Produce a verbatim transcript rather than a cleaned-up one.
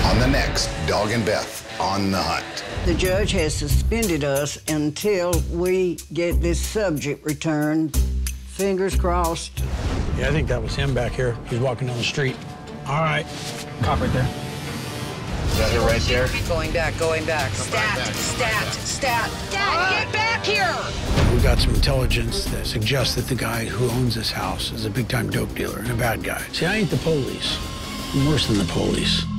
On the next Dog and Beth on the Hunt. The judge has suspended us until we get this subject returned. Fingers crossed. Yeah, I think that was him back here. He's walking down the street. All right. Cop right there. Is that her right there? Going back, going back. Stat, back. stat, stat. Dad, get back here! We got some intelligence that suggests that the guy who owns this house is a big-time dope dealer and a bad guy. See, I ain't the police. I'm worse than the police.